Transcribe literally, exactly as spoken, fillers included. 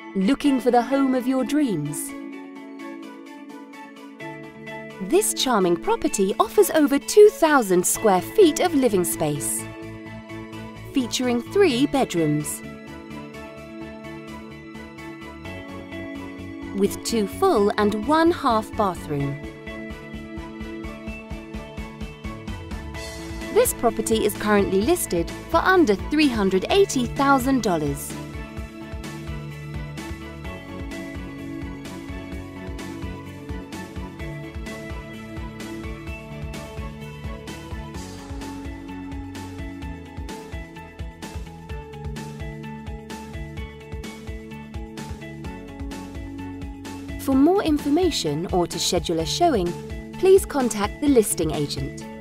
Looking for the home of your dreams? This charming property offers over two thousand square feet of living space, featuring three bedrooms, with two full and one half bathroom. This property is currently listed for under three hundred eighty thousand dollars. For more information or to schedule a showing, please contact the listing agent.